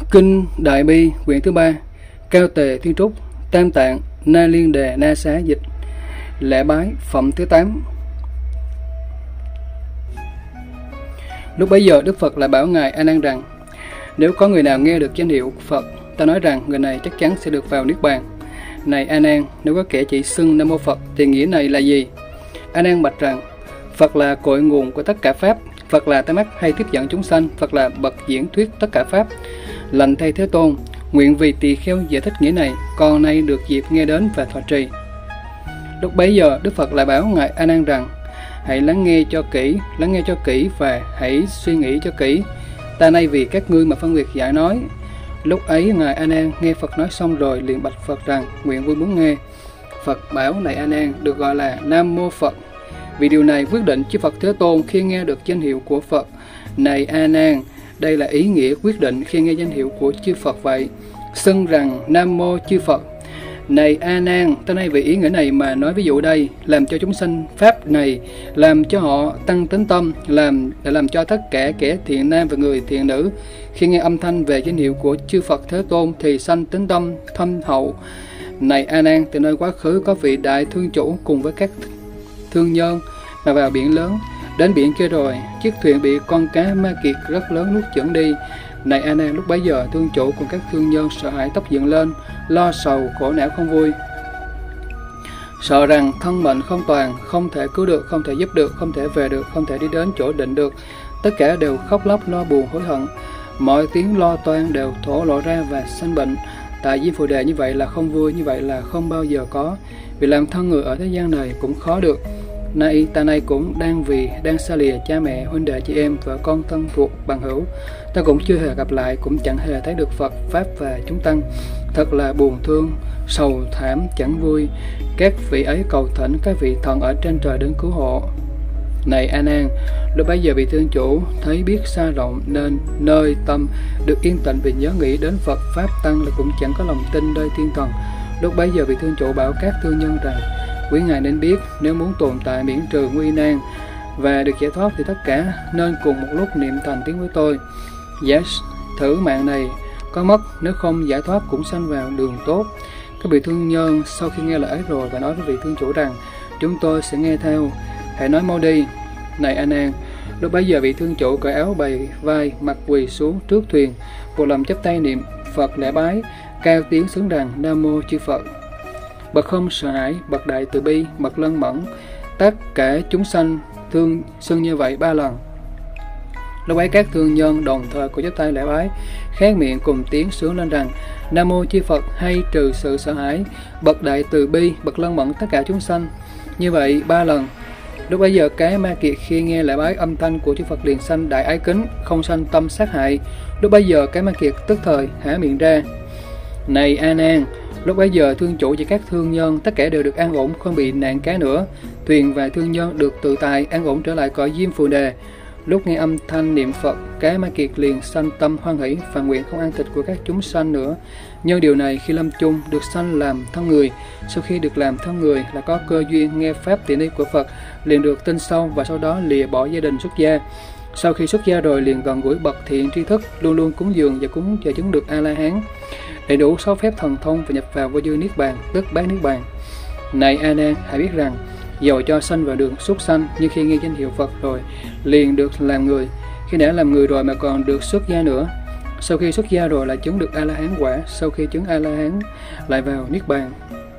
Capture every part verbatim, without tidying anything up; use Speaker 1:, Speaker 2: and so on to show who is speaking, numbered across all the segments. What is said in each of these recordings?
Speaker 1: Kinh Đại Bi quyển thứ ba, Cao Tề Thiên Trúc, Tam Tạng Na Liên Đề Na Xá dịch. Lễ bái phẩm thứ tám. Lúc bấy giờ Đức Phật lại bảo ngài A Nan rằng: nếu có người nào nghe được danh hiệu Phật, ta nói rằng người này chắc chắn sẽ được vào niết bàn. Này A Nan, nếu có kẻ chỉ xưng Nam Mô Phật thì nghĩa này là gì? A Nan bạch rằng: Phật là cội nguồn của tất cả pháp, Phật là tai mắt hay tiếp dẫn chúng sanh, Phật là bậc diễn thuyết tất cả pháp. Lành thay Thế Tôn, nguyện vì tỳ kheo giải thích nghĩa này, con nay được dịp nghe đến và thọ trì. Lúc bấy giờ Đức Phật lại bảo ngài A Nan rằng: hãy lắng nghe cho kỹ, lắng nghe cho kỹ và hãy suy nghĩ cho kỹ. Ta nay vì các ngươi mà phân biệt giải nói. Lúc ấy ngài A Nan nghe Phật nói xong rồi liền bạch Phật rằng: nguyện vui muốn nghe. Phật bảo này A Nan, được gọi là Nam Mô Phật. Vì điều này quyết định chư Phật Thế Tôn khi nghe được danh hiệu của Phật. Này A Nan, đây là ý nghĩa quyết định khi nghe danh hiệu của chư Phật vậy. Xưng rằng Nam Mô chư Phật. Này A Nan, ta nay vì ý nghĩa này mà nói ví dụ đây, làm cho chúng sanh pháp này, làm cho họ tăng tính tâm, làm để làm cho tất cả kẻ thiện nam và người thiện nữ khi nghe âm thanh về danh hiệu của chư Phật Thế Tôn thì sanh tính tâm thâm hậu. Này A Nan, từ nơi quá khứ có vị đại thương chủ cùng với các thương nhân mà vào biển lớn. Đến biển kia rồi, chiếc thuyền bị con cá ma kiệt rất lớn nuốt chửng đi. Này A Nan, lúc bấy giờ thương chủ cùng các thương nhân sợ hãi tóc dựng lên, lo sầu khổ não không vui, sợ rằng thân mệnh không toàn, không thể cứu được, không thể giúp được, không thể về được, không thể đi đến chỗ định được. Tất cả đều khóc lóc lo buồn hối hận, mọi tiếng lo toan đều thổ lộ ra và sanh bệnh. Tại Diêm Phù Đề như vậy là không vui, như vậy là không bao giờ có. Vì làm thân người ở thế gian này cũng khó được. Nay ta nay cũng đang vì đang xa lìa cha mẹ, huynh đệ chị em, vợ con thân thuộc bằng hữu, ta cũng chưa hề gặp lại, cũng chẳng hề thấy được Phật pháp và chúng tăng. Thật là buồn thương, sầu thảm, chẳng vui. Các vị ấy cầu thỉnh các vị thần ở trên trời đến cứu hộ. Này A Nan, lúc bấy giờ vị thương chủ thấy biết xa rộng nên nơi tâm được yên tĩnh vì nhớ nghĩ đến Phật pháp tăng là cũng chẳng có lòng tin nơi thiên thần. Lúc bấy giờ vị thương chủ bảo các thương nhân rằng: quý ngài nên biết, nếu muốn tồn tại miễn trừ nguy nan và được giải thoát thì tất cả nên cùng một lúc niệm thành tiếng với tôi. Giả thử mạng này có mất, nếu không giải thoát cũng sanh vào đường tốt. Các vị thương nhân sau khi nghe lời ấy rồi và nói với vị thương chủ rằng: chúng tôi sẽ nghe theo, hãy nói mau đi. Này A Nan, lúc bấy giờ vị thương chủ cởi áo bày vai, mặt quỳ xuống trước thuyền, một lòng chắp tay niệm Phật lễ bái, cao tiếng xứng rằng: Nam Mô chư Phật. Bậc không sợ hãi, bậc đại từ bi, bậc lân mẫn, tất cả chúng sanh thương xưng như vậy ba lần. Lúc ấy các thương nhân đồng thời cùng chắp tay lễ bái, khét miệng cùng tiếng sướng lên rằng: Nam Mô chư Phật, hay trừ sự sợ hãi, bậc đại từ bi, bậc lân mẫn tất cả chúng sanh. Như vậy ba lần. Lúc bấy giờ cái ma kiệt khi nghe lễ bái âm thanh của chư Phật liền sanh đại ái kính, không sanh tâm sát hại. Lúc bấy giờ cái ma kiệt tức thời há miệng ra. Này A Nan, lúc bấy giờ thương chủ và các thương nhân tất cả đều được an ổn, không bị nạn cá nữa. Thuyền và thương nhân được tự tại an ổn trở lại cõi Diêm Phù Đề. Lúc nghe âm thanh niệm Phật, cái ma kiệt liền sanh tâm hoan hỷ và nguyện không ăn thịt của các chúng sanh nữa. Nhân điều này khi lâm chung được sanh làm thân người, sau khi được làm thân người là có cơ duyên nghe pháp tiện đi của Phật, liền được tin sâu và sau đó lìa bỏ gia đình xuất gia. Sau khi xuất gia rồi liền gần gũi bậc thiện tri thức, luôn luôn cúng dường và cúng chờ chứng được A La Hán, đầy đủ sáu phép thần thông và nhập vào vô dư niết bàn, tức bát niết bàn. Này A Nan, hãy biết rằng dầu cho sanh vào đường súc sanh, nhưng khi nghe danh hiệu Phật rồi liền được làm người. Khi đã làm người rồi mà còn được xuất gia nữa. Sau khi xuất gia rồi là chứng được A La Hán quả, sau khi chứng A La Hán lại vào niết bàn.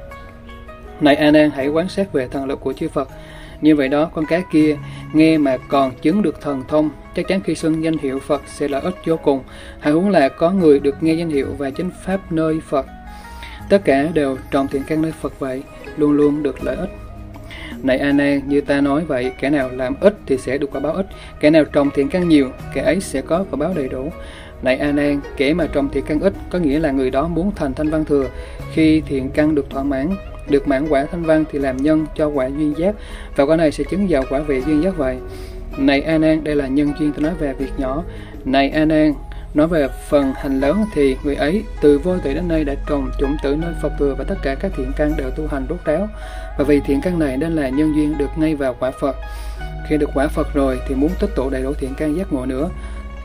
Speaker 1: Này A Nan, hãy quan sát về thần lực của chư Phật. Như vậy đó, con cá kia nghe mà còn chứng được thần thông, chắc chắn khi xưng danh hiệu Phật sẽ lợi ích vô cùng. Hãy huống là có người được nghe danh hiệu và chánh pháp nơi Phật. Tất cả đều trồng thiện căn nơi Phật vậy, luôn luôn được lợi ích. Này A Nan, như ta nói vậy, kẻ nào làm ít thì sẽ được quả báo ít, kẻ nào trồng thiện căn nhiều, kẻ ấy sẽ có quả báo đầy đủ. Này A Nan, kẻ mà trồng thiện căn ít có nghĩa là người đó muốn thành thanh văn thừa. Khi thiện căn được thỏa mãn, được mãn quả thanh văn thì làm nhân cho quả duyên giác, và quả này sẽ chứng vào quả vị duyên giác vậy. Này A Nan, đây là nhân duyên tôi nói về việc nhỏ. Này A Nan, nói về phần hành lớn thì người ấy từ vô tử đến nay đã trồng chủng tử nơi Phật thừa và tất cả các thiện căn đều tu hành rốt ráo, và vì thiện căn này nên là nhân duyên được ngay vào quả Phật. Khi được quả Phật rồi thì muốn tích tụ đầy đủ thiện căn giác ngộ nữa,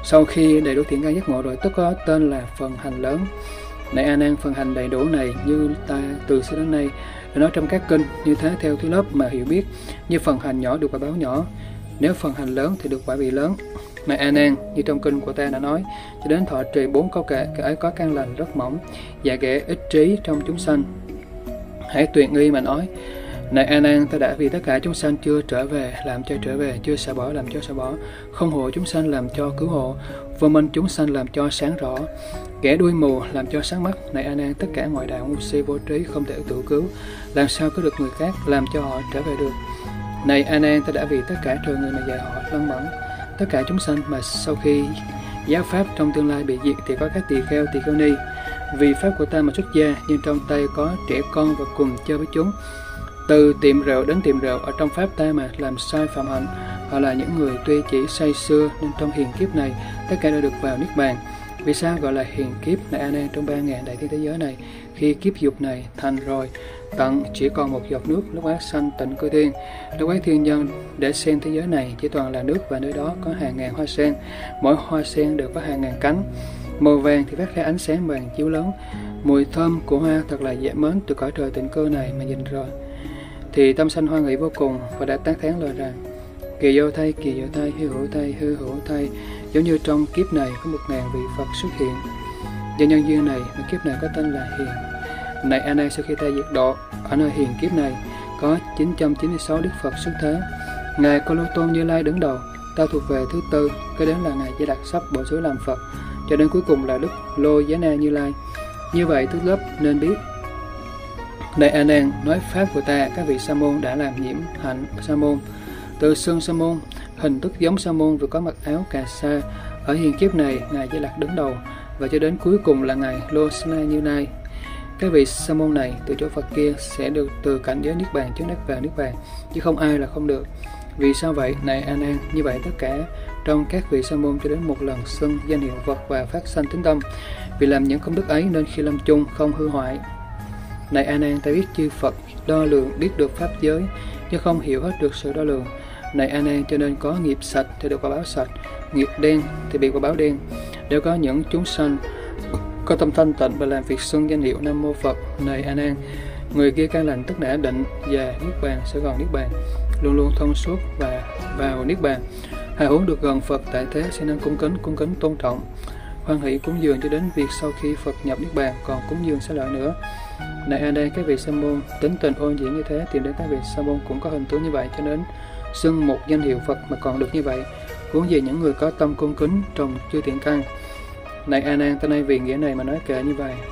Speaker 1: Sau khi đầy đủ thiện căn giác ngộ rồi, tức có tên là phần hành lớn. Này A Nan, phần hành đầy đủ này như ta từ xưa đến nay đã nói trong các kinh, như thế theo thứ lớp mà hiểu biết. Như phần hành nhỏ được quả báo nhỏ, nếu phần hành lớn thì được quả vị lớn. Này A Nan, như trong kinh của ta đã nói, cho đến thọ trì bốn câu kệ, kệ ấy có căn lành rất mỏng, dạ ghẻ ít trí trong chúng sanh. Hãy tuyệt nghi mà nói. Này A Nan, ta đã vì tất cả chúng sanh chưa trở về làm cho trở về, chưa xả bỏ làm cho xả bỏ, không hộ chúng sanh làm cho cứu hộ, vô minh chúng sanh làm cho sáng rõ, kẻ đuôi mù làm cho sáng mắt. Này A Nan, tất cả ngoại đạo ngu si vô trí không thể tự cứu, làm sao có được người khác làm cho họ trở về được. Này A Nan, ta đã vì tất cả trời người mà dạy họ lân mẫn, tất cả chúng sanh mà sau khi giáo pháp trong tương lai bị diệt thì có các tỳ kheo, tỳ kheo ni vì pháp của ta mà xuất gia, nhưng trong tay có trẻ con và cùng chơi với chúng. Từ tiệm rượu đến tiệm rượu ở trong pháp ta mà làm sai phạm hạnh, họ là những người tuy chỉ say xưa nên trong hiền kiếp này tất cả đều được vào niết bàn. Vì sao gọi là hiền kiếp? Này A Nan, trong ba ngàn đại thiên thế giới này, khi kiếp dục này thành rồi, tận chỉ còn một giọt nước, lúc ấy sanh tịnh cư thiên. Lúc ấy thiên nhân để xem thế giới này chỉ toàn là nước, và nơi đó có hàng ngàn hoa sen, mỗi hoa sen đều có hàng ngàn cánh, màu vàng thì phát ra ánh sáng vàng chiếu lớn. Mùi thơm của hoa thật là dễ mến, từ cõi trời tịnh cư này mà nhìn rồi thì tâm sanh hoan hỷ vô cùng, và đã tán thán lời rằng: kỳ vô thay, kỳ vô thay, hư hữu thay, hư hữu thay. Giống như trong kiếp này có một ngàn vị Phật xuất hiện, do nhân duyên này mà kiếp này có tên là hiền. Này A Nan, sau khi ta diệt độ, ở nơi hiền kiếp này có chín trăm chín mươi sáu Đức Phật xuất thế. Ngài Cô Lô Tôn Như Lai đứng đầu, ta thuộc về thứ tư, cái đến là Ngài Di Lặc sắp bổ xứ làm Phật, cho đến cuối cùng là Đức Lô Giá Na Như Lai. Như vậy thứ lớp nên biết. Này A Nan, nói pháp của ta, các vị sa môn đã làm nhiễm hạnh sa môn, từ xương sa môn, hình thức giống sa môn, rồi có mặc áo cà sa. Ở hiền kiếp này, Ngài Di Lặc đứng đầu, và cho đến cuối cùng là Ngài Lô Giá Na Như Lai. Các vị sa môn này từ chỗ Phật kia sẽ được từ cảnh giới niết bàn chứng đắc vào niết bàn, chứ không ai là không được. Vì sao vậy? Này A Nan, như vậy tất cả trong các vị sa môn cho đến một lần xưng danh hiệu Phật và phát sanh tín tâm, vì làm những công đức ấy nên khi lâm chung không hư hoại. Này A Nan, ta biết chư Phật đo lường biết được pháp giới, nhưng không hiểu hết được sự đo lường. Này A Nan, cho nên có nghiệp sạch thì được quả báo sạch, nghiệp đen thì bị quả báo đen. Nếu có những chúng sanh có tâm thanh tịnh và làm việc xưng danh hiệu Nam Mô Phật, này A Nan, người kia căn lành tất đã định và niết bàn sẽ gần niết bàn, luôn luôn thông suốt và vào niết bàn. Hài huống được gần Phật tại thế sẽ nên cung kính, cung kính tôn trọng, hoan hỷ cúng dường cho đến việc sau khi Phật nhập niết bàn còn cúng dường sẽ lợi nữa. Này A Nan, các vị sa môn tính tình ôn diễn như thế, tìm đến các vị sa môn cũng có hình tướng như vậy, cho nên xưng một danh hiệu Phật mà còn được như vậy, huống gì những người có tâm cung kính trồng chư thiện căn. Này A Nan, ta nay vì nghĩa này mà nói kệ như vậy.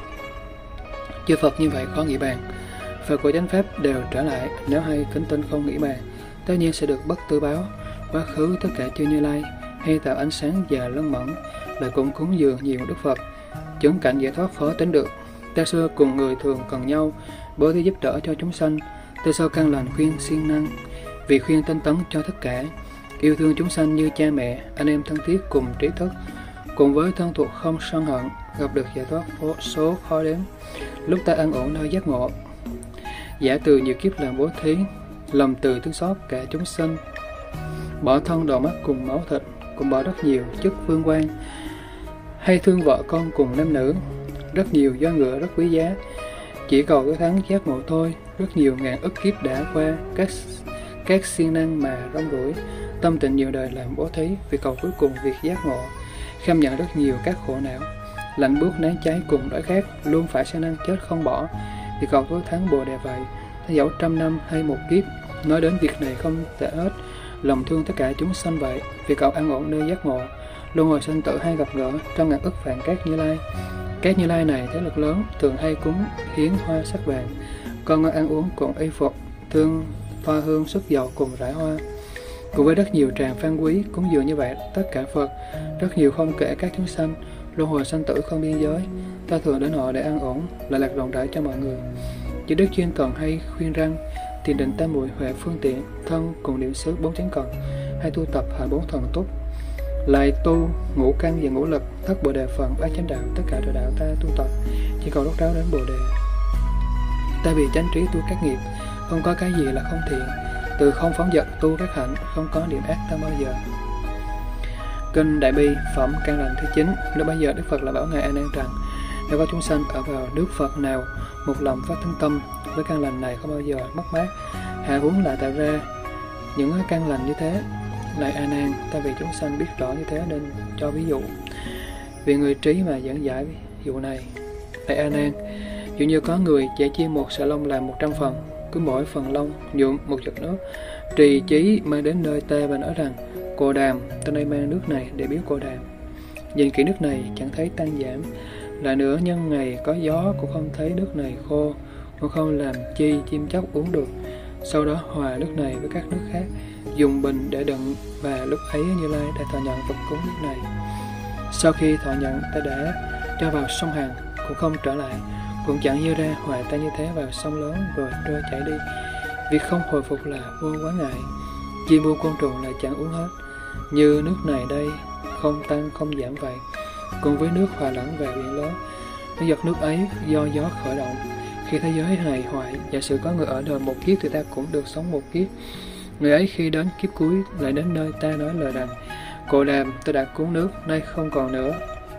Speaker 1: Chư Phật như vậy khó nghĩ bàn, Phật của chánh pháp đều trở lại, nếu hay kính tinh không nghĩ bàn, tất nhiên sẽ được bất tư báo. Quá khứ tất cả chư Như Lai hay tạo ánh sáng và lân mẫn, lại cũng cúng dường nhiều Đức Phật, chứng cảnh giải thoát khó tính được. Ta xưa cùng người thường cần nhau, bố thí giúp đỡ cho chúng sanh. Ta sau căn lành khuyên siêng năng, vì khuyên tinh tấn cho tất cả, yêu thương chúng sanh như cha mẹ, anh em thân thiết cùng trí thức, cùng với thân thuộc không sân hận, gặp được giải thoát số khó đến. Lúc ta an ổn nơi giác ngộ, giả từ nhiều kiếp làm bố thí, lòng từ thương xót cả chúng sinh, bỏ thân đầu mắt cùng máu thịt, cùng bỏ rất nhiều chức vương quan, hay thương vợ con cùng nam nữ, rất nhiều do ngựa rất quý giá, chỉ cầu cái thắng giác ngộ thôi. Rất nhiều ngàn ức kiếp đã qua, các các siêng năng mà rong ruổi, tâm tịnh nhiều đời làm bố thí, vì cầu cuối cùng việc giác ngộ, kham nhận rất nhiều các khổ não, lạnh buốt nén cháy cùng đói khát, luôn phải siêng năng chết không bỏ, vì cầu tối thắng bồ đề vậy. Ta dẫu trăm năm hay một kiếp, nói đến việc này không tệ hết, lòng thương tất cả chúng sanh vậy, vì cậu an ổn nơi giác ngộ, luân hồi sanh tử hay gặp gỡ trong ngàn ức vạn các Như Lai. Các Như Lai này thế lực lớn, thường hay cúng hiến hoa sắc vàng, con ăn uống cùng y phục, thương thoa hương sức dầu cùng rải hoa, cùng với rất nhiều tràng phan quý cúng dường như vậy tất cả Phật, rất nhiều không kể các chúng sanh, luân hồi sanh tử không biên giới. Ta thường đến họ để an ổn, lợi lạc rộng rãi cho mọi người. Chỉ đức chuyên cần hay khuyên răng, thiền định tam muội huệ phương tiện, thân cùng niệm xứ bốn chánh cần, hay tu tập hạ bốn thần túc, lại tu ngũ căn và ngũ lực, thất bồ đề phần, bát chánh đạo, tất cả trời đạo ta tu tập, chỉ cầu đốc ráo đến bồ đề. Ta vì chánh trí tu các nghiệp, không có cái gì là không thiện, từ không phóng dật tu các hạnh, không có niệm ác ta bao giờ. Kinh Đại Bi phẩm căn lành thứ chín. Lúc bấy giờ Đức Phật lại bảo ngài A Nan rằng: nếu có chúng sanh ở vào nước Phật nào một lòng phát tín tâm với căn lành này không bao giờ mất mát, hạ huống lại tạo ra những căn lành như thế. Này A Nan, ta vì chúng sanh biết rõ như thế nên cho ví dụ. Vì người trí mà giảng giải ví dụ này. Này A Nan, dụ như có người chẻ chia một sợi lông làm một trăm phần, cứ mỗi phần lông nhuộm một giọt nước, trì chí mang đến nơi ta và nói rằng: Cồ Đàm, ta nay mang nước này để biếu Cồ Đàm. Nhìn kỹ nước này chẳng thấy tăng giảm, lại nữa nhân ngày có gió cũng không thấy nước này khô, cũng không làm chi chim chóc uống được. Sau đó hòa nước này với các nước khác, dùng bình để đựng, và lúc ấy Như Lai đã thọ nhận vật cúng nước này. Sau khi thọ nhận, ta đã cho vào sông Hằng, cũng không trở lại, cũng chẳng như ra hòa ta như thế vào sông lớn rồi trôi chảy đi. Việc không hồi phục là vô quá ngại, chim vô côn trùng lại chẳng uống hết. Như nước này đây không tăng không giảm vậy, cùng với nước hòa lẫn vào biển lớn. Những giọt nước ấy do gió khởi động. Khi thế giới này hoại, giả sử có người ở đời một kiếp thì ta cũng được sống một kiếp. Người ấy khi đến kiếp cuối lại đến nơi ta nói lời rằng: Cồ Đàm, tôi đã cúng nước, nay không còn nữa.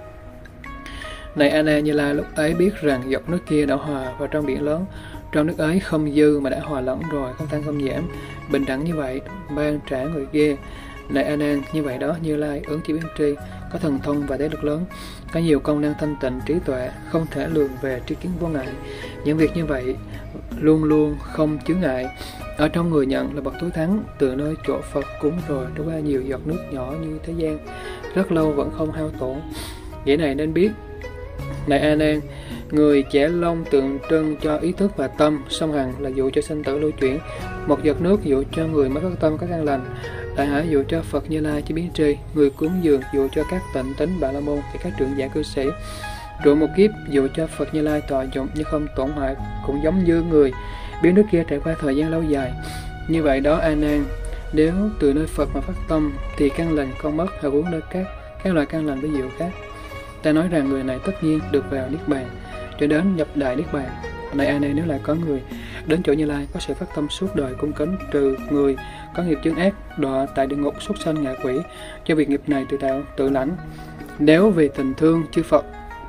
Speaker 1: Này A Nan, Như Lai lúc ấy biết rằng giọt nước kia đã hòa vào trong biển lớn. Trong nước ấy không dư mà đã hòa lẫn rồi, không tăng không giảm, bình đẳng như vậy, ban trả người kia. Này A Nan, như vậy đó Như Lai ứng chỉ biến tri, có thần thông và thế lực lớn, có nhiều công năng thanh tịnh trí tuệ, không thể lường về tri kiến vô ngại. Những việc như vậy luôn luôn không chướng ngại. Ở trong người nhận là bậc tối thắng, từ nơi chỗ Phật cúng rồi trôi qua nhiều giọt nước nhỏ như thế gian, rất lâu vẫn không hao tổn. Vậy này nên biết. Này A Nan, người chẻ lông tượng trưng cho ý thức và tâm, song Hằng là dụ cho sinh tử lưu chuyển, một giọt nước dụ cho người mới phát tâm các căn lành, Đại Hải dụ cho Phật Như Lai chỉ biến tri, người cúng dường dụ cho các tịnh tín Bà La Môn và các trưởng giả cư sĩ. Trụ một kiếp dụ cho Phật Như Lai tọa dụng nhưng không tổn hại, cũng giống như người biến nước kia trải qua thời gian lâu dài. Như vậy đó A Nan, nếu từ nơi Phật mà phát tâm thì căn lành không mất, hạ huống nơi các các loại căn lành với diệu khác. Ta nói rằng người này tất nhiên được vào Niết Bàn, cho đến nhập Đại Niết Bàn. Này A Nan, nếu lại có người đến chỗ Như Lai có sự phát tâm suốt đời cung kính, trừ người có nghiệp chướng ác, đọa tại địa ngục súc sanh ngạ quỷ, cho việc nghiệp này tự tạo tự lãnh. Nếu vì tình thương chư Phật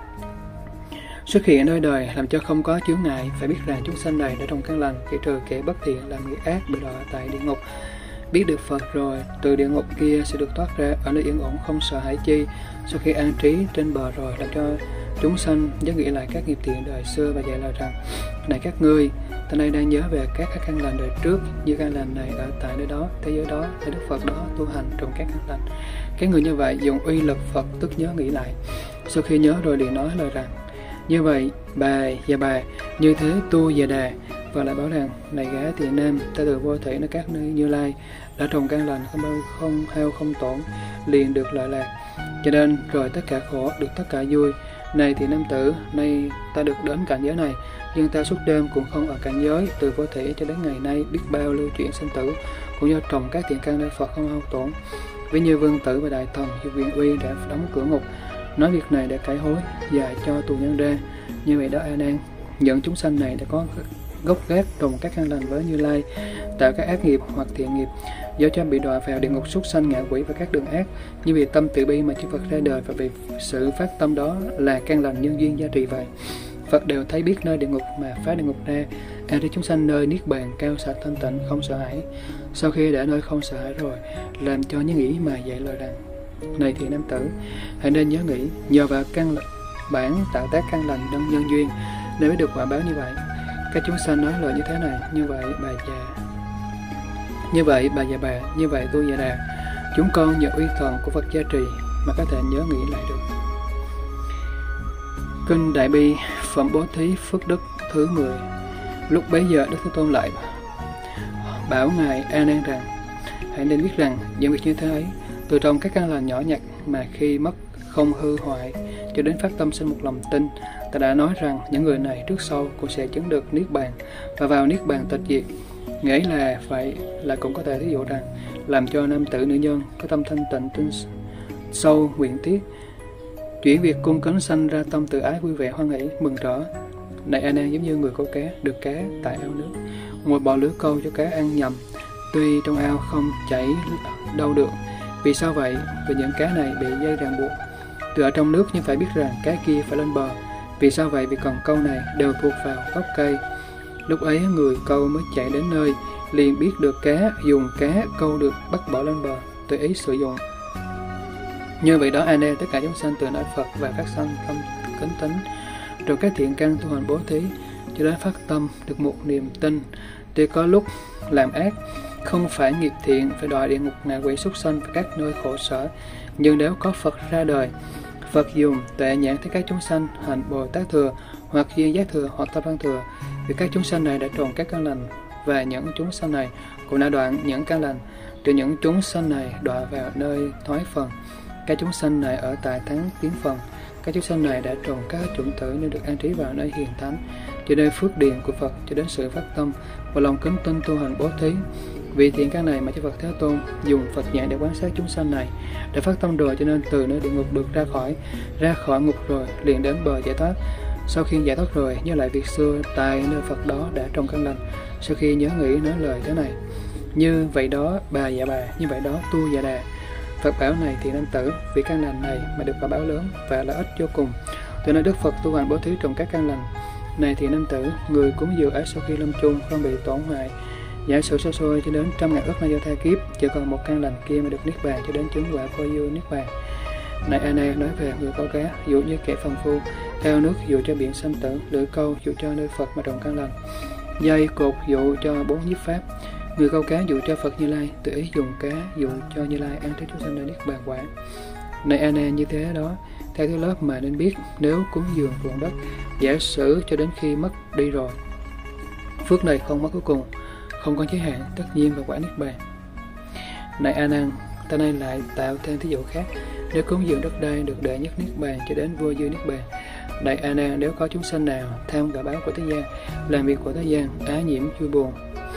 Speaker 1: xuất hiện nơi đời làm cho không có chướng ngại, phải biết rằng chúng sanh này đã trong căn lành, kể trừ kẻ bất thiện làm nghiệp ác bị đọa tại địa ngục. Biết được Phật rồi, từ địa ngục kia sẽ được thoát ra ở nơi yên ổn không sợ hãi chi. Sau khi an trí trên bờ rồi, làm cho chúng sanh nhớ nghĩ lại các nghiệp thiện đời xưa và dạy lời rằng: Này các ngươi, ta nay đang nhớ về các các căn lành đời trước, như căn lành này ở tại nơi đó, thế giới đó, để Đức Phật đó tu hành trong các căn lành. Cái người như vậy dùng uy lực Phật tức nhớ nghĩ lại. Sau khi nhớ rồi liền nói lời rằng: Như vậy bà và bà như thế tu và đà, và lại bảo rằng: Này gã tỳ nam, ta từ vô thể nơi các nơi Như Lai đã trồng căn lành không bao không hao không tổn, liền được lợi lạc, cho nên rồi tất cả khổ được tất cả vui. Này thì nam tử, nay ta được đến cảnh giới này, nhưng ta suốt đêm cũng không ở cảnh giới từ vô thể cho đến ngày nay biết bao lưu chuyển sinh tử, cũng do trồng các thiện căn nơi Phật không hao tổn. Ví như vương tử và đại thần như quyền uy đã đóng cửa ngục, nói việc này để cải hối và cho tù nhân ra. Như vậy đó A Nan, những chúng sanh này đã có gốc gác trồng các căn lành với Như Lai, tạo các ác nghiệp hoặc thiện nghiệp, do cho bị đọa vào địa ngục súc sanh ngạ quỷ và các đường ác. Như vì tâm từ bi mà chư Phật ra đời, và vì sự phát tâm đó là căn lành nhân duyên gia trì vậy. Phật đều thấy biết nơi địa ngục mà phá địa ngục ra, an trí chúng sanh nơi niết bàn cao sạch thanh tịnh không sợ hãi. Sau khi đã nơi không sợ hãi rồi, làm cho nhớ nghĩ mà dạy lời rằng: Này thì nam tử, hãy nên nhớ nghĩ, nhờ vào căn bản tạo tác căn lành nhân nhân duyên để mới được quả báo như vậy. Các chúng sanh nói lời như thế này: Như vậy bà già, như vậy bà và bà, như vậy tôi và đà, chúng con nhờ uy thần của Phật gia trì mà có thể nhớ nghĩ lại được. Kinh Đại Bi phẩm Bố Thí Phước Đức thứ mười. Lúc bấy giờ Đức Thế Tôn lại bảo ngài A Nan rằng: Hãy nên biết rằng những việc như thế ấy từ trong các căn lành nhỏ nhặt mà khi mất không hư hoại, cho đến phát tâm sinh một lòng tin. Ta đã nói rằng những người này trước sau cũng sẽ chứng được niết bàn và vào niết bàn tịch diệt. Nghĩ là vậy là cũng có thể thí dụ rằng làm cho nam tử nữ nhân có tâm thanh tịnh tinh sâu nguyện tiết, chuyển việc cung kính sanh ra tâm tự ái vui vẻ hoan hỷ mừng rỡ. Này A Nan, giống như người câu cá được cá tại ao nước, ngồi bò lưới câu cho cá ăn nhầm, tuy trong ao không chảy đâu được, Vì sao vậy? Vì những cá này bị dây ràng buộc từ ở trong nước, nhưng phải biết rằng cá kia phải lên bờ. Vì sao vậy? Vì cần câu này đều thuộc vào gốc cây. Lúc ấy người câu mới chạy đến nơi, liền biết được cá, dùng cá câu được bắt bỏ lên bờ, tùy ý sử dụng. Như vậy đó anh em, tất cả chúng sanh từ nơi Phật và phát sanh tâm kính tín, rồi các thiện căn tu hành bố thí, cho đến phát tâm được một niềm tin. Tuy có lúc làm ác, không phải nghiệp thiện, phải đọa địa ngục, ngạ quỷ, súc sanh và các nơi khổ sở, nhưng nếu có Phật ra đời, Phật dùng tuệ nhãn thấy các chúng sanh hành Bồ Tát thừa, hoặc duyên giác thừa, hoặc tâm văn thừa, vì các chúng sanh này đã tròn các căn lành, và những chúng sanh này cũng đã đoạn những căn lành. Từ những chúng sanh này đọa vào nơi thoái phần, các chúng sanh này ở tại thắng tiến phần. Các chúng sanh này đã trồng các chủng tử nên được an trí vào nơi hiền thánh, cho đến phước điền của Phật, cho đến sự phát tâm và lòng kính tin tu hành bố thí. Vì thiện căn này mà Chư Phật Thế Tôn dùng Phật nhãn để quan sát chúng sanh này, đã phát tâm rồi, cho nên từ nơi địa ngục được ra khỏi, ra khỏi ngục rồi liền đến bờ giải thoát. Sau khi giải thoát rồi, nhớ lại việc xưa tại nơi Phật đó đã trồng căn lành. Sau khi nhớ nghĩ nói lời thế này: như vậy đó bà dạ bà, như vậy đó tu dạ đà. Phật bảo này thì nam tử, vì căn lành này mà được quả báo lớn và lợi ích vô cùng. Từ nơi Đức Phật tu hành bố thí trồng các căn lành này thì nam tử, người cúng dường ấy sau khi lâm chung không bị tổn hại, giả sử xa xôi cho đến trăm ngàn ức na do thai kiếp, chỉ còn một căn lành kia mà được niết bàn, cho đến chứng quả vô dư niết bàn. Này A Nan, nói về người câu cá, dụ như kẻ phàm phu theo nước dụ cho biển sanh tử, lưỡi câu dụ cho nơi Phật mà trồng căn lành, dây cột dụ cho bốn nhiếp pháp. Người câu cá dụ cho Phật Như Lai, tự ý dùng cá dụ cho Như Lai an trí chúng sanh nơi niết bàn quả. Này A Nan, như thế đó, theo thứ lớp mà nên biết, nếu cúng dường ruộng đất, giả sử cho đến khi mất đi rồi, phước này không mất cuối cùng, không có giới hạn, tất nhiên và quả niết bàn. Này A Nan, ta nay lại tạo thêm thí dụ khác. Nếu cúng dường đất đai được đệ nhất niết bàn cho đến vô dư niết bàn. Này A Nan, nếu có chúng sanh nào tham quả báo của thế gian, làm việc của thế gian, ái nhiễm vui buồn,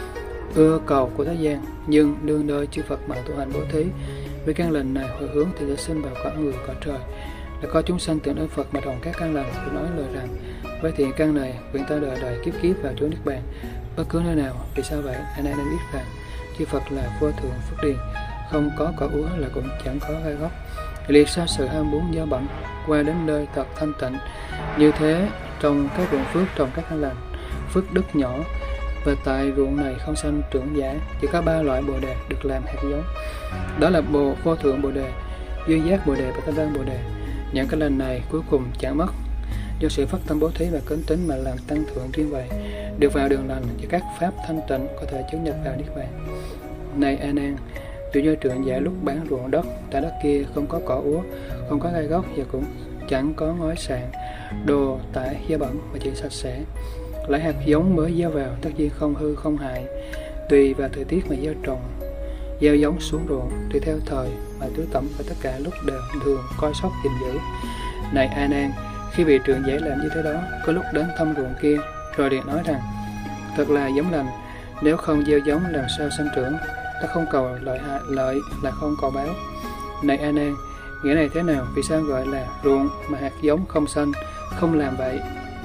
Speaker 1: ưa cầu của thế gian, nhưng đương nơi chư Phật mà tu hành bố thí, với căn lành này hồi hướng thì sẽ sinh vào cõi người cõi trời. Đã có chúng sanh từ nơi Phật mà trồng các căn lành, thì nói lời rằng: với thiện căn này nguyện ta đời đời kiếp kiếp vào chỗ niết bàn bất cứ nơi nào. Vì sao vậy? A Nan nên biết rằng chư Phật là vô thượng phước điền, không có cỏ úa là cũng chẳng có gai góc. Liệt xa sự ham muốn do bận qua đến nơi thật thanh tịnh. Như thế trong các ruộng phước trồng các căn lành, phước đức nhỏ, và tại ruộng này không sanh trưởng giả, chỉ có ba loại bồ đề được làm hạt giống. Đó là bồ vô thượng bồ đề, duyên giác bồ đề và thanh văn bồ đề. Những căn lành này cuối cùng chẳng mất, do sự phát tâm bố thí và kính tín mà làm tăng thượng riêng vậy, được vào đường lành và các pháp thanh tịnh có thể chứng nhập vào niết bàn. Này A Nan, dụ như trưởng giả lúc bán ruộng đất, tại đất kia không có cỏ úa, không có gai gốc và cũng chẳng có ngói sạn, đồ tải da bẩn và chỉ sạch sẽ. Lấy hạt giống mới gieo vào, tất nhiên không hư không hại, tùy vào thời tiết mà gieo trồng. Gieo giống xuống ruộng tùy theo thời mà tưới tẩm, và tất cả lúc đều thường coi sóc gìn giữ. Này A Nan, khi vị trưởng giả làm như thế đó, có lúc đến thăm ruộng kia, rồi điện nói rằng: thật là giống lành, nếu không gieo giống làm sao sanh trưởng? Ta không cầu lợi hại, lợi là không cầu báo. Này A Nan, nghĩa này thế nào? Vì sao gọi là ruộng mà hạt giống không sanh, không làm vậy?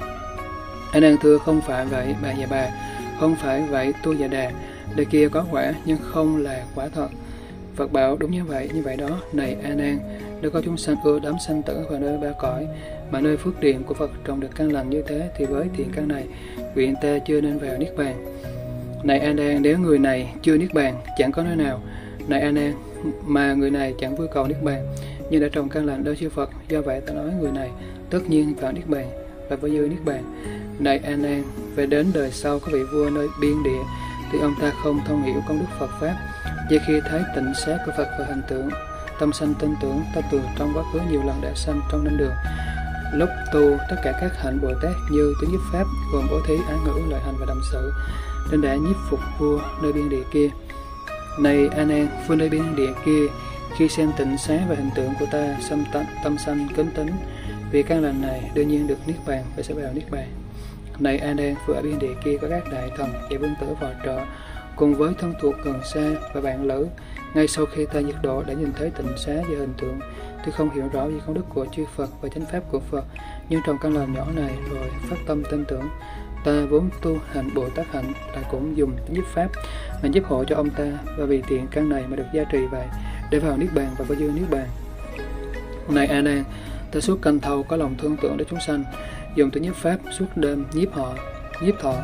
Speaker 1: A Nan thưa: không phải vậy bà già bà, không phải vậy tu già đà. Đời kia có quả nhưng không là quả thật. Phật bảo: đúng như vậy, như vậy đó. Này A Nan, nếu có chúng sanh ưa đắm sanh tử vào nơi ba cõi, mà nơi phước điền của Phật trồng được căn lành như thế, thì với thiện căn này nguyện ta chưa nên vào niết bàn. Này A Nan, nếu người này chưa niết bàn, chẳng có nơi nào. Này A Nan, mà người này chẳng vui cầu niết bàn, nhưng đã trồng căn lành nơi chư Phật, do vậy ta nói người này tất nhiên vào niết bàn và vô dư niết bàn. Này A Nan, về đến đời sau có vị vua nơi biên địa, thì ông ta không thông hiểu công đức Phật pháp, chỉ khi thấy tịnh xá của Phật và hình tượng, tâm sanh tin tưởng. Ta từ trong quá khứ nhiều lần đã sanh trong năm đường, lúc tu tất cả các hạnh Bồ Tát như tứ nhiếp pháp, gồm bố thí, ái ngữ, lợi hành và đầm sự, nên đã nhiếp phục vua nơi biên địa kia. Này A Nan, vua nơi biên địa kia khi xem tịnh xá và hình tượng của ta, xâm tâm, tâm sanh kính tín, vì căn lành này đương nhiên được niết bàn và sẽ vào niết bàn. Này A Nan, vua ở biên địa kia có các đại thần và vương tử phò trợ, cùng với thân thuộc gần xa và bạn lữ. Ngay sau khi ta nhiệt độ đã nhìn thấy tịnh xá và hình tượng, tôi không hiểu rõ về công đức của chư Phật và chánh pháp của Phật, nhưng trong căn lành nhỏ này rồi phát tâm tin tưởng. Ta vốn tu hành Bồ Tát hạnh, lại cũng dùng nhiếp pháp mà giúp hộ cho ông ta, và vì thiện căn này mà được gia trì vậy, để vào niết bàn và vào dư niết bàn. Này A Nan, ta suốt canh thâu có lòng thương tưởng đến chúng sanh, dùng tự nhiếp pháp suốt đêm nhiếp họ, nhiếp thọ.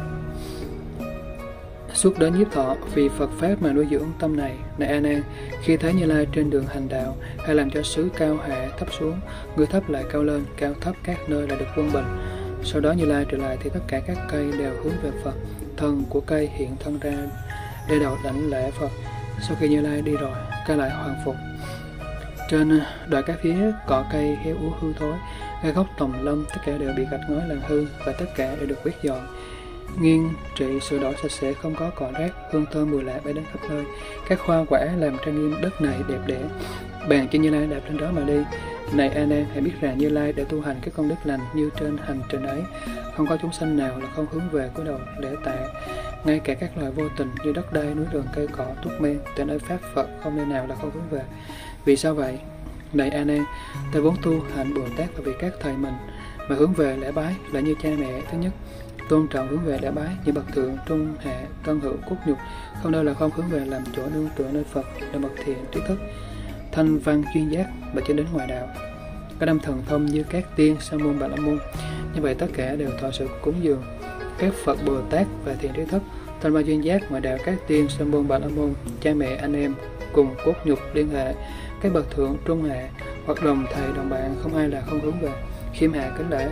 Speaker 1: Suốt đến nhiếp thọ vì Phật Pháp mà nuôi dưỡng tâm này. Này A Nan, khi thấy Như Lai trên đường hành đạo, hay làm cho xứ cao hạ thấp xuống, người thấp lại cao lên, cao thấp các nơi là được quân bình. Sau đó Như Lai trở lại thì tất cả các cây đều hướng về Phật. Thân của cây hiện thân ra để đầu đảnh lễ Phật. Sau khi Như Lai đi rồi, cây lại hoàn phục. Trên đoạn các phía cỏ cây héo úa hư thối, gai gốc tòng lâm tất cả đều bị gạch ngói làm hư và tất cả đều được quét dọn. Nghiêng trị sửa đổi sạch sẽ, không có cỏ rác, hương thơm mùi lạ bay đến khắp nơi. Các hoa quả làm trang nghiêm đất này đẹp đẽ. Bàn cho Như Lai đạp lên đó mà đi. Này A Nan, hãy biết rằng Như Lai đã tu hành các công đức lành như trên hành trình ấy. Không có chúng sanh nào là không hướng về cúi đầu lễ tạ. Ngay cả các loài vô tình như đất đai, núi rừng, cây cỏ, thuốc men, tại nơi pháp Phật không nơi nào là không hướng về. Vì sao vậy? Này A Nan, ta vốn tu hành Bồ Tát và vì các thầy mình mà hướng về lễ bái là như cha mẹ. Thứ nhất, tôn trọng hướng về lễ bái như bậc thượng, trung, hạ, tân hữu, cốt nhục, không nơi là không hướng về làm chỗ nương tựa nơi Phật là bậc thiện trí thức, thanh văn chuyên giác và cho đến ngoại đạo. Có năm thần thông như các tiên, sa môn, bà la môn. Như vậy tất cả đều thọ sự cúng dường các Phật Bồ Tát và thiện trí thức, thanh văn chuyên giác, ngoại đạo các tiên, sa môn, bà la môn, cha mẹ, anh em cùng cốt nhục liên hệ, các bậc thượng, trung, hạ hoặc đồng thầy đồng bạn, không ai là không hướng về, khiêm hạ kính lễ.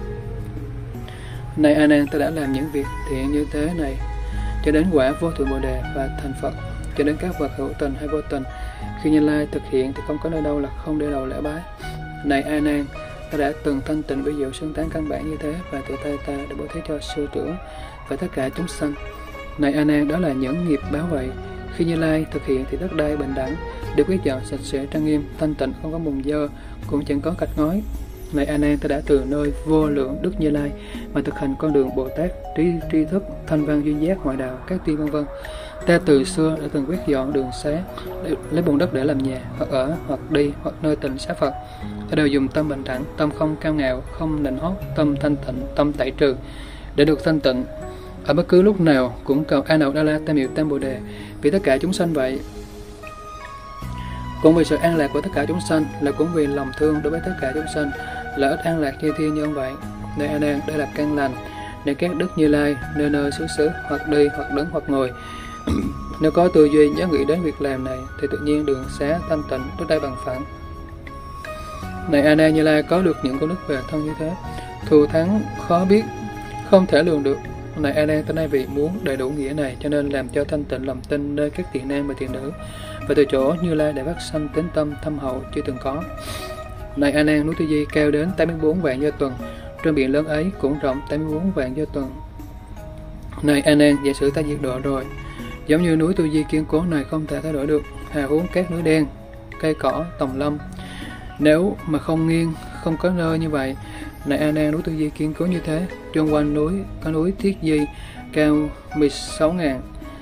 Speaker 1: Này A Nan, ta đã làm những việc thiện như thế này cho đến quả vô thượng Bồ đề và thành Phật, cho đến các bậc hữu tình hay vô tình. Khi Như Lai thực hiện thì không có nơi đâu là không để đầu lễ bái. Này A Nan, ta đã từng thanh tịnh ví dụ xưng tán căn bản như thế và tự tay ta đã bố thí cho sư trưởng và tất cả chúng sanh. Này A Nan, đó là những nghiệp báo vậy. Khi Như Lai thực hiện thì đất đai bình đẳng, được quét dọn sạch sẽ trang nghiêm, thanh tịnh, không có mùn dơ, cũng chẳng có gạch ngói. Này A Nan, ta đã từ nơi vô lượng đức Như Lai mà thực hành con đường Bồ Tát, trí tri thức, thanh văn duyên giác, ngoại đạo, các tiên vân vân. Ta từ xưa đã từng quét dọn đường xá, lấy bùn đất để làm nhà, hoặc ở, hoặc đi, hoặc nơi tịnh xá Phật. Ta đều dùng tâm bình đẳng, tâm không cao ngạo, không nịnh hót, tâm thanh tịnh, tâm tẩy trừ, để được thanh tịnh. Ở bất cứ lúc nào cũng cầu A Nậu Đa La Tam Hiệu Tam Bồ Đề vì tất cả chúng sanh vậy. Cũng vì sự an lạc của tất cả chúng sanh, là cũng vì lòng thương đối với tất cả chúng sanh, là ít an lạc như thiên nhân vậy. Này A Nan, đây là căn lành để các đức Như Lai nơi nơi xứ xứ, hoặc đi, hoặc đứng, hoặc ngồi. Nếu có tư duy nhớ nghĩ đến việc làm này thì tự nhiên đường xá thanh tịnh đất đai bằng phẳng. Này A Nan, Như Lai có được những công đức về thân như thế, thù thắng khó biết, không thể lường được. Này A Nan, ta nay vì muốn đầy đủ nghĩa này cho nên làm cho thanh tịnh lòng tin nơi các thiện nam và thiện nữ, và từ chỗ Như Lai đã phát sanh tính tâm thâm hậu chưa từng có. Này A Nan, núi Tư Di cao đến tám mươi bốn vạn do tuần, trên biển lớn ấy cũng rộng tám mươi bốn vạn do tuần. Này A Nan, giả sử ta diệt độ rồi, giống như núi Tu Di kiên cố này không thể thay đổi được, hà huống các núi đen, cây cỏ, tòng lâm. Nếu mà không nghiêng, không có nơi như vậy. Này A Nan, núi Tu Di kiên cố như thế, chung quanh núi có núi Thiết Di cao mười sáu ngàn,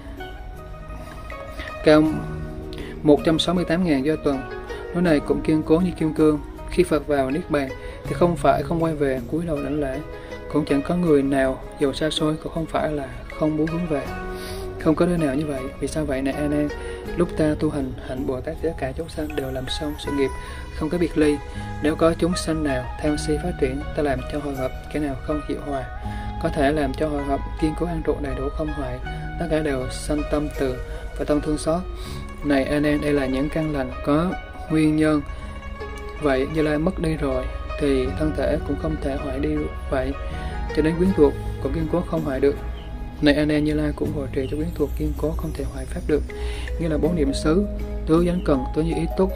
Speaker 1: cao một trăm sáu mươi tám ngàn do tuần. Núi này cũng kiên cố như kim cương. Khi Phật vào Niết Bàn thì không phải không quay về cúi đầu đảnh lễ, cũng chẳng có người nào giàu xa xôi cũng không phải là không muốn hướng về. Không có nơi nào như vậy. Vì sao vậy? Này A Nan, lúc ta tu hành hạnh Bồ Tát, tất cả chúng sanh đều làm xong sự nghiệp, không có biệt ly. Nếu có chúng sanh nào tham si phát triển, ta làm cho hội hợp, cái nào không chịu hòa, có thể làm cho hội hợp kiên cố an trụ đầy đủ không hoại, tất cả đều sanh tâm từ và tâm thương xót. Này A Nan, đây là những căn lành có nguyên nhân. Vậy Như Lai mất đi rồi thì thân thể cũng không thể hoại đi vậy, cho đến quyến thuộc cũng kiên cố không hoại được. Này A Nan, Như Lai cũng hộ trì cho quyến thuộc kiên cố không thể hoại pháp được, nghĩa là bốn niệm xứ: tứ chánh cần, tứ như ý túc,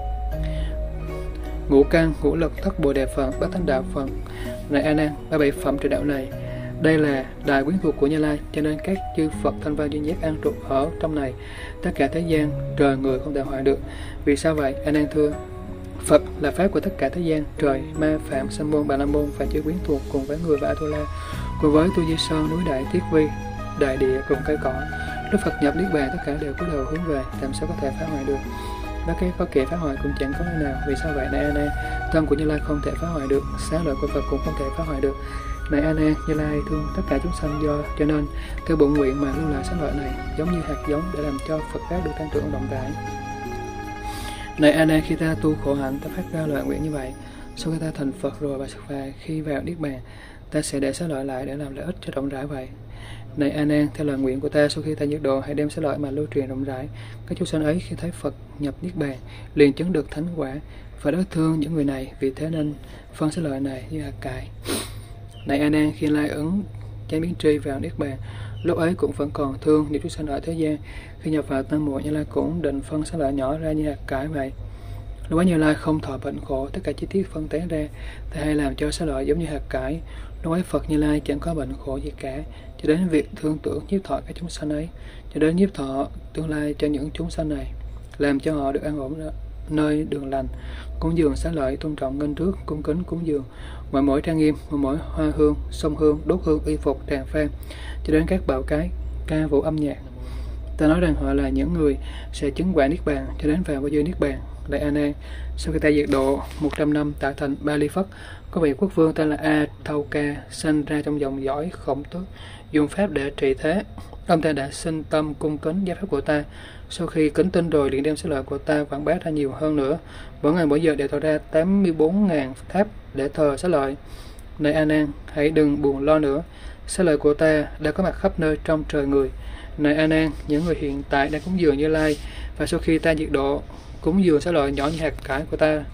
Speaker 1: ngũ căn, ngũ lực, thất bồ đề phần, bát thánh đạo phần. Này A Nan, ba bảy phẩm trời đạo này, đây là đại quyến thuộc của Như Lai, cho nên các chư Phật thanh văn duyên giác an trụ ở trong này, tất cả thế gian trời người không thể hoại được. Vì sao vậy? A Nan thưa, Phật là pháp của tất cả thế gian, trời, ma, phạm, sa môn, bà la môn và chư quyến thuộc cùng với người và A-tu-la, cùng với Tu Di Sơn, núi Đại Thiết Vi, đại địa cùng cây cỏ. Lúc Phật nhập Niết Bàn, tất cả đều cúi đầu hướng về, làm sao có thể phá hoại được? Bất cái có kẻ phá hoại cũng chẳng có nơi nào. Vì sao vậy? Này A Nan, tâm của Như Lai không thể phá hoại được, xá lợi của Phật cũng không thể phá hoại được. Này A Nan, Như Lai thương tất cả chúng sanh, do cho nên theo bổn nguyện mà lưu lại xá lợi này, giống như hạt giống để làm cho Phật pháp được tăng trưởng rộng rãi. Này A Nan, khi ta tu khổ hạnh, ta phát ra lời nguyện như vậy: sau khi ta thành Phật rồi và và khi vào niết bàn, ta sẽ để xá lợi lại để làm lợi ích cho rộng rãi vậy. Này A Nan, theo lời nguyện của ta, sau khi ta diệt độ, hãy đem xá lợi mà lưu truyền rộng rãi. Các chúng sanh ấy khi thấy Phật nhập niết bàn liền chứng được thánh quả và rất thương những người này, vì thế nên phân xá lợi này như hạt cải. Này A Nan, khi Lai ứng chánh biến tri vào niết bàn, lúc ấy cũng vẫn còn thương những chúng sanh ở thế gian. Khi nhập vào tam muội, Như Lai cũng định phân xá lợi nhỏ ra như hạt cải vậy. Lúc ấy Như Lai không thọ bệnh khổ, tất cả chi tiết phân tán ra, ta hay làm cho xá lợi giống như hạt cải. Lúc ấy Phật Như Lai chẳng có bệnh khổ gì cả, cho đến việc thương tưởng nhiếp thọ các chúng sanh ấy, cho đến nhiếp thọ tương lai cho những chúng sanh này, làm cho họ được an ổn nơi đường lành, cúng dường xá lợi, tôn trọng nghênh trước, cung kính cúng dường, mỗi mỗi trang nghiêm, mỗi mỗi hoa hương, sông hương, đốt hương, y phục, tràng phan, cho đến các bảo cái, ca vũ âm nhạc. Ta nói rằng họ là những người sẽ chứng quả niết bàn cho đến vào vô dư niết bàn. Lại A Nan, sau khi ta diệt độ một trăm năm tại thành Ba Ly Phất, có vị quốc vương tên là A Thâu Ca sanh ra trong dòng dõi Khổng Tước, dùng pháp để trị thế. Ông ta đã sinh tâm cung kính giáo pháp của ta. Sau khi kính tin rồi, liền đem xá lợi của ta quảng bá ra nhiều hơn nữa. Mỗi ngày mỗi giờ đều tạo ra tám mươi bốn nghìn tháp để thờ xá lợi. Này A Nan, hãy đừng buồn lo nữa, xá lợi của ta đã có mặt khắp nơi trong trời người. Này A Nan, những người hiện tại đang cúng dường Như Lai, và sau khi ta diệt độ, cúng dường xá lợi nhỏ như hạt cải của ta.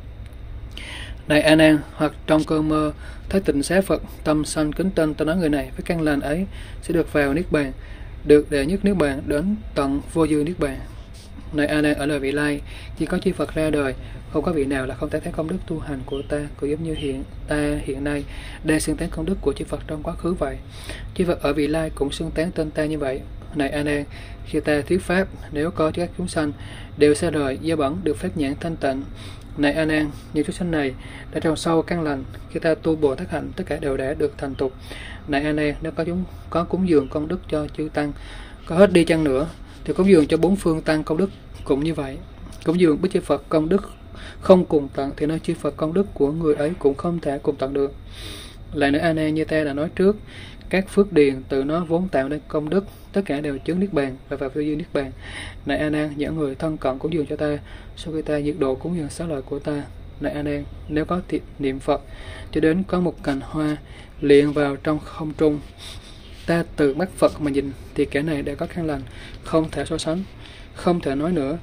Speaker 1: Này A Nan, hoặc trong cơn mơ thấy tịnh xá Phật, tâm sanh kính tin, ta nói người này với căn lành ấy sẽ được vào niết bàn, được đệ nhất niết bàn đến tận vô dư niết bàn. Này A Nan, ở lời vị lai, chỉ có chư Phật ra đời, không có vị nào là không tán thán công đức tu hành của ta, cũng giống như hiện ta hiện nay đang xưng tán công đức của chư Phật trong quá khứ vậy. Chư Phật ở vị lai cũng xưng tán tên ta như vậy. Này A Nan, khi ta thuyết pháp, nếu có các chúng sanh đều xa rời do bẩn, được phép nhãn thanh tịnh. Này A Nan, những chúng sanh này đã trồng sâu căn lành, khi ta tu Bồ Tát hạnh, tất cả đều đã được thành tục. Này A Nan, nếu có chúng có cúng dường công đức cho chư tăng, có hết đi chăng nữa, thì cúng dường cho bốn phương tăng công đức cũng như vậy. Cúng dường với chư Phật công đức không cùng tận, thì nơi chư Phật công đức của người ấy cũng không thể cùng tận được. Lại nữa A Nan, như ta đã nói trước, các phước điền tự nó vốn tạo nên công đức, tất cả đều chứng niết bàn và vào vô dư niết bàn. Này A Nan, những người thân cận cúng dường cho ta, sau khi ta diệt độ cúng dường xá lợi của ta. Này A Nan, nếu có thiện niệm Phật cho đến có một cành hoa liền vào trong không trung, ta từ mắt Phật mà nhìn, thì kẻ này đã có căn lành, không thể so sánh, không thể nói nữa.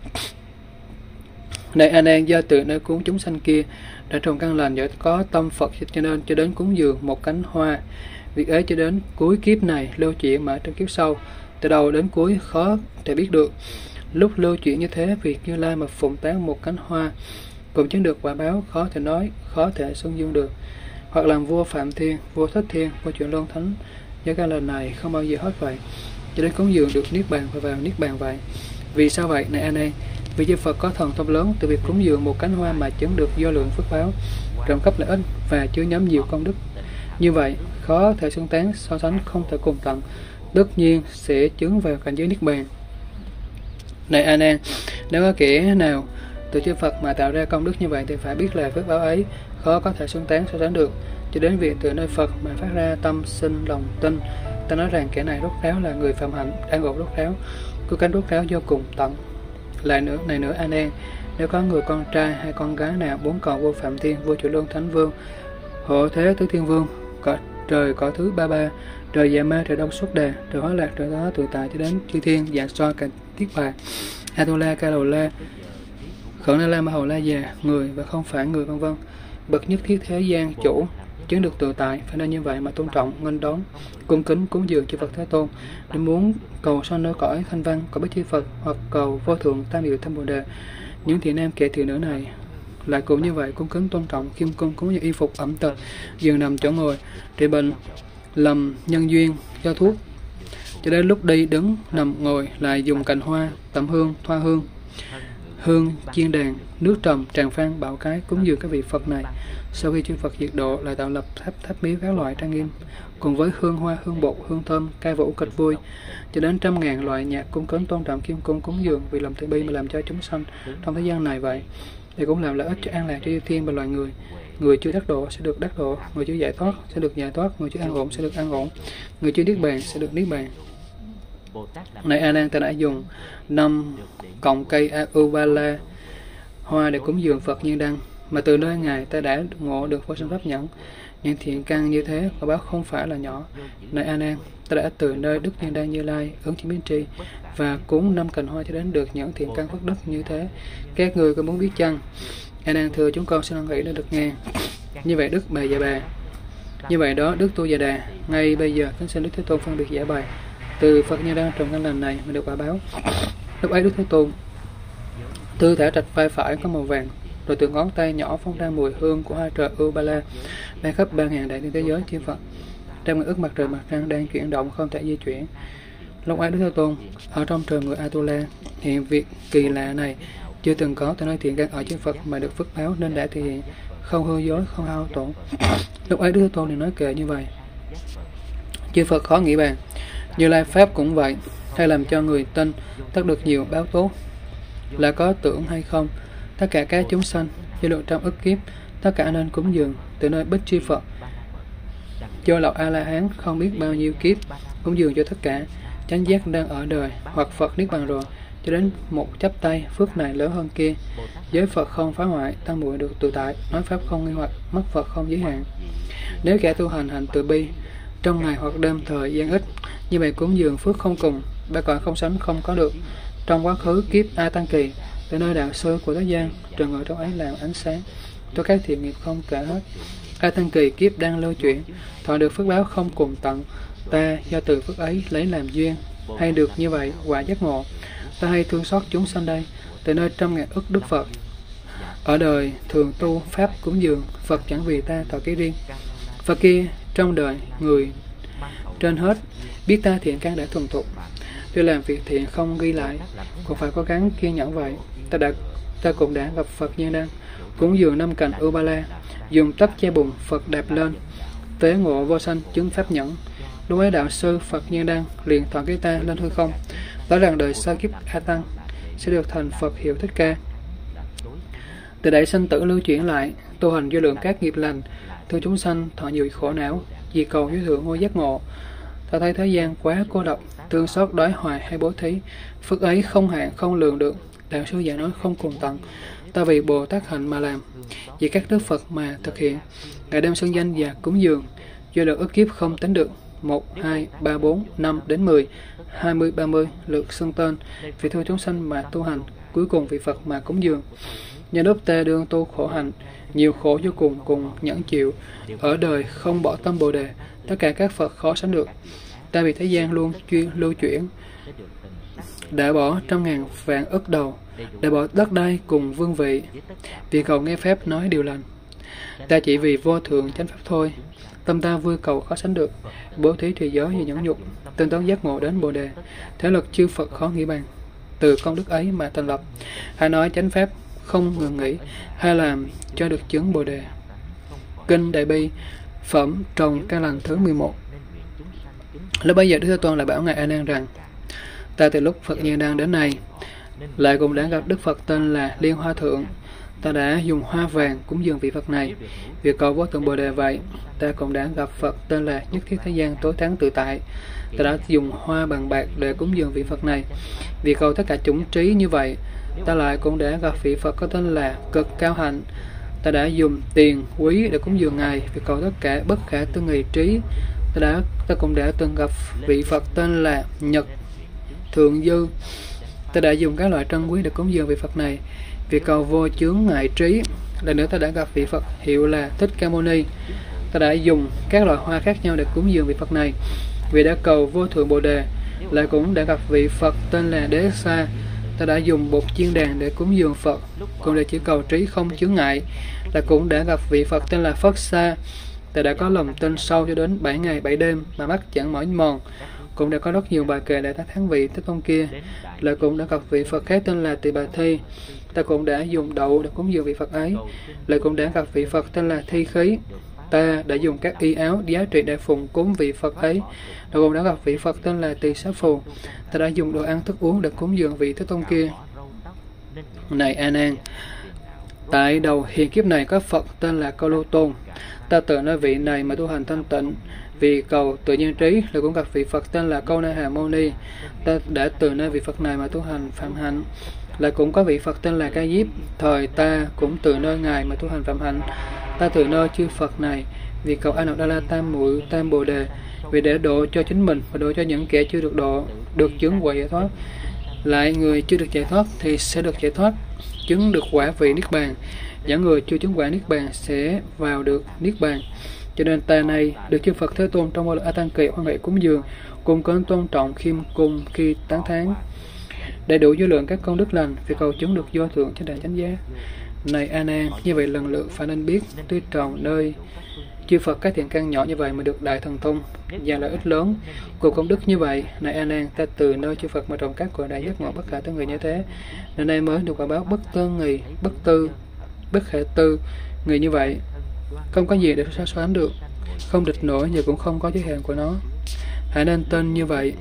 Speaker 1: Này A Nan, do từ nơi cúng chúng sanh kia đã trồng căn lành, do có tâm Phật, cho nên cho đến cúng dường một cánh hoa. Việc ấy cho đến cuối kiếp này lưu chuyển mà trong kiếp sau, từ đầu đến cuối khó thể biết được. Lúc lưu chuyển như thế, việc Như Lai mà phụng tán một cánh hoa cũng chứng được quả báo, khó thể nói, khó thể xưng dung được. Hoặc làm vua Phạm Thiên, vua Thích Thiên, vua Chuyển Luân Thánh, do căn lành này không bao giờ hết vậy, cho đến cúng dường được niết bàn và vào niết bàn vậy. Vì sao vậy? Này A Nan, vì chư Phật có thần thông lớn, từ việc cúng dường một cánh hoa mà chứng được do lượng phước báo, rộng khắp lợi ích và chứa nhóm nhiều công đức. Như vậy, khó thể xưng tán, so sánh không thể cùng tận, tất nhiên sẽ chứng vào cảnh giới niết bàn. Này A Nan, nếu có kẻ nào từ chư Phật mà tạo ra công đức như vậy, thì phải biết là phước báo ấy khó có thể xưng tán so sánh được, cho đến việc từ nơi Phật mà phát ra tâm sinh lòng tin. Ta nói rằng kẻ này rốt ráo là người phạm hạnh, đang ngộ rốt ráo, có cánh rốt ráo vô cùng tận. Lại nữa, này nữa A Nan, nếu có người con trai hay con gái nào bốn cầu vua Phạm Thiên, vua Chuyển Luân Thánh Vương, Hộ Thế Tứ Thiên Vương, cõi trời cõi thứ ba ba, trời Dạ Ma, trời Đông Xuất Đà, trời Hóa Lạc, trời Đó Tự Tại, cho đến chư thiên Dạng Xoa, Cà Tiết Bà, Atula, Ca Lầu La, Khẩn Na La, Ma Hầu La già, người và không phải người, vân vân, bậc nhất thiết thế gian chủ chứng được tự tại, phải nên như vậy mà tôn trọng, nghênh đón, cung kính cúng dường chư Phật Thế Tôn. Nếu muốn cầu sanh nơi cõi thanh văn, cõi bích chư Phật, hoặc cầu vô thượng tam diệu tham bồ đề, những thiện nam kẻ thiện nữ này lại cũng như vậy, cung kính tôn trọng, khiêm cung cúng như y phục ẩm tật, giường nằm chỗ ngồi, trị bệnh lầm nhân duyên do thuốc, cho đến lúc đi đứng nằm ngồi lại dùng cành hoa, tẩm hương, thoa hương, hương chiên đàn, nước trầm, tràng phan, bảo cái cúng dường các vị Phật này. Sau khi chư Phật diệt độ, lại tạo lập tháp tháp miếu các loại trang nghiêm, cùng với hương hoa, hương bột, hương thơm, ca vũ kịch vui, cho đến trăm ngàn loại nhạc cung kính tôn trọng, khiêm cung cúng dường vì lòng từ bi mà làm cho chúng sanh trong thế gian này vậy. Thì cũng làm lợi ích cho an lạc cho chư thiên và loài người. Người chưa đắc độ sẽ được đắc độ, người chưa giải thoát sẽ được giải thoát, người chưa an ổn sẽ được an ổn, người chưa niết bàn sẽ được niết bàn. Này A Nan, ta đã dùng năm cọng cây Aubala hoa để cúng dường Phật Nhiên Đăng, mà từ nơi Ngài ta đã ngộ được vô sanh pháp nhẫn. Những thiện căn như thế quả báo không phải là nhỏ. Này A Nan, ta đã từ nơi Đức Nhiên Đăng Như Lai ứng chiếc biến tri và cúng năm cành hoa cho đến được những thiện căn phước đức như thế. Các người có muốn biết chăng? A Nan thưa, chúng con xin hoan hỷ đã được nghe. Như vậy Đức Bà Dạ Bà, như vậy đó Đức Tu Già Đà, ngay bây giờ kính xin Đức Thế Tôn phân biệt giải bày từ Phật Nhiên Đăng trồng căn lành này mà được quả báo. Lúc ấy Đức Thế Tôn tư thể trạch vai phải có màu vàng, rồi từ ngón tay nhỏ phóng ra mùi hương của hai trời Ubala đang khắp ba ngàn đại thiên thế giới chư Phật. Trong ngàn ức mặt trời mặt trăng đang chuyển động không thể di chuyển. Lúc ấy Đức Thế Tôn ở trong trời người Atula hiện việc kỳ lạ này chưa từng có từ nơi thiện căn ở chư Phật mà được phước báo nên đã thể hiện, không hư dối, không hao tổn. Lúc ấy Đức Thế Tôn liền nói kệ như vậy: chư Phật khó nghĩ bàn, Như Lai pháp cũng vậy, hay làm cho người tin tất được nhiều báo tốt, là có tưởng hay không, tất cả các chúng sanh do lượng trăm ức kiếp, tất cả nên cúng dường từ nơi Bích Chi Phật cho lậu A La Hán không biết bao nhiêu kiếp, cúng dường cho tất cả chánh giác đang ở đời hoặc Phật niết bàn rồi, cho đến một chắp tay phước này lớn hơn kia. Giới Phật không phá hoại, tăng muội được tự tại, nói pháp không nghi hoặc, mắt Phật không giới hạn. Nếu kẻ tu hành hành từ bi trong ngày hoặc đêm thời gian ít, như vậy cúng dường phước không cùng, ba cõi không sánh không có được. Trong quá khứ kiếp A Tăng Kỳ, từ nơi đạo sư của thế gian, trường ở trong ấy làm ánh sáng cho các thiện nghiệp không kể hết. A Tăng Kỳ kiếp đang lưu chuyển, thọ được phước báo không cùng tận. Ta do từ phước ấy lấy làm duyên, hay được như vậy quả giác ngộ. Ta hay thương xót chúng sanh đây, từ nơi trăm ngàn ức Đức Phật ở đời thường tu pháp cúng dường Phật, chẳng vì ta thọ ký riêng. Phật kia trong đời người trên hết biết ta thiện căn đã thuần thục, tuy làm việc thiện không ghi lại, cũng phải cố gắng kiên nhẫn vậy. Ta đã ta cũng đã gặp Phật Nhiên Đăng cúng dường năm cành Ubala, dùng tất che bùn Phật đạp lên, tế ngộ vô sanh chứng pháp nhẫn. Lúc ấy đạo sư Phật Nhiên Đăng liền thọ ký ta lên hư không, nói rằng đời sau kiếp A Tăng sẽ được thành Phật hiệu Thích Ca. Từ đấy sinh tử lưu chuyển lại, tu hành vô lượng các nghiệp lành, thương chúng sanh thọ nhiều khổ não, vì cầu với thượng ngôi giác ngộ. Ta thấy thế gian quá cô độc, thương xót đói hoài hay bố thí, phước ấy không hạn không lường được, đạo sư dạy nói không cùng tận. Ta vì Bồ Tát hạnh mà làm, vì các đức Phật mà thực hiện, ngày đêm xưng danh và cúng dường, do lượng ức kiếp không tính được, một, hai, ba, bốn, năm đến mười, hai mươi, ba mươi lượt xưng tên, vì thương chúng sanh mà tu hành, cuối cùng vì Phật mà cúng dường. Nhân lúc ta đương tu khổ hành, nhiều khổ vô cùng cùng nhẫn chịu, ở đời không bỏ tâm Bồ Đề, tất cả các Phật khó sánh được. Ta vì thế gian luôn chuyên lưu chuyển, đã bỏ trăm ngàn vạn ức đầu, đã bỏ đất đai cùng vương vị, vì cầu nghe phép nói điều lành. Ta chỉ vì vô thượng chánh pháp thôi, tâm ta vui cầu khó sánh được, bố thí trì giới như nhẫn nhục, tinh tấn giác ngộ đến Bồ Đề, thế lực chư Phật khó nghĩ bàn. Từ công đức ấy mà thành lập, hay nói chánh pháp không ngừng nghỉ, hay làm cho được chứng Bồ Đề. Kinh Đại Bi phẩm trồng căn lành thứ mười một. Lúc bây giờ Đức Thế Tôn lại bảo ngài A Nan rằng: ta từ lúc Phật Nhiên Đăng đến nay lại cũng đã gặp Đức Phật tên là Liên Hoa Thượng. Ta đã dùng hoa vàng cúng dường vị Phật này, việc cầu vô thượng Bồ Đề vậy. Ta cũng đã gặp Phật tên là Nhất Thiết Thế Gian Tối Thắng Tự Tại. Ta đã dùng hoa bằng bạc để cúng dường vị Phật này, vì cầu tất cả chủng trí như vậy. Ta lại cũng đã gặp vị Phật có tên là Cực Cao Hạnh. Ta đã dùng tiền quý để cúng dường ngài, vì cầu tất cả bất khả tư nghị trí. Ta đã ta cũng đã từng gặp vị Phật tên là Nhật Thượng Dư. Ta đã dùng các loại trân quý để cúng dường vị Phật này, vì cầu vô chướng ngại trí. Lần nữa ta đã gặp vị Phật hiệu là Thích Ca Mâu Ni. Ta đã dùng các loại hoa khác nhau để cúng dường vị Phật này, vì đã cầu vô thượng Bồ Đề. Lại cũng đã gặp vị Phật tên là Đế Sa. Ta đã dùng bột chiên đàn để cúng dường Phật, cũng để chỉ cầu trí không chướng ngại. Là cũng đã gặp vị Phật tên là Phất Sa. Ta đã có lòng tin sâu cho đến bảy ngày bảy đêm mà mắt chẳng mỏi mòn, cũng đã có rất nhiều bài kệ để ta thắng vị Thế Tôn kia. Lại cũng đã gặp vị Phật khác tên là Tỳ Bà Thi. Ta cũng đã dùng đậu để cúng dường vị Phật ấy. Lại cũng đã gặp vị Phật tên là Thi Khí. Ta đã dùng các y áo giá trị để phụng cúng vị Phật ấy. Lại cũng đã gặp vị Phật tên là Tỳ Xá Phù. Ta đã dùng đồ ăn thức uống để cúng dường vị Thế Tôn kia. Này A Nan, tại đầu hiện kiếp này có Phật tên là Câu Lưu Tôn. Ta tự nơi vị này mà tu hành thanh tịnh, vì cầu tự nhiên trí. Lại cũng gặp vị Phật tên là Câu Na Hà Mâu Ni. Ta đã từ nơi vị Phật này mà tu hành phạm hạnh. Lại cũng có vị Phật tên là Ca Diếp, thời ta cũng từ nơi ngài mà tu hành phạm hạnh. Ta từ nơi chư Phật này vì cầu A Nặc Đa La Tam Muội Tam Bồ Đề, vì để độ cho chính mình và độ cho những kẻ chưa được độ, được chứng quả giải thoát. Lại người chưa được giải thoát thì sẽ được giải thoát, chứng được quả vị Niết Bàn. Những người chưa chứng quả Niết Bàn sẽ vào được Niết Bàn. Cho nên ta này được chư Phật Thế Tôn trong vô lượng A Tăng Kỳ hoan hỷ cúng dường, cùng cơn tôn trọng khiêm cung khi tán thán, đầy đủ vô lượng các công đức lành, vì cầu chứng được vô thượng chánh đẳng chánh giác. Này A Nan, như vậy lần lượt phải nên biết, tuy tròn nơi chư Phật các thiện căn nhỏ như vậy mà được đại thần thông và lợi ích lớn của công đức như vậy. Này A Nan, ta từ nơi chư Phật mà trồng các cội đại giác ngộ bất khả tư nghị như thế, nên nay mới được quả báo bất tư nghì, bất tư, bất khả tư nghị như vậy, không có gì để so sánh được, không địch nổi nhưng cũng không có giới hạn của nó. Hãy nên tên như vậy.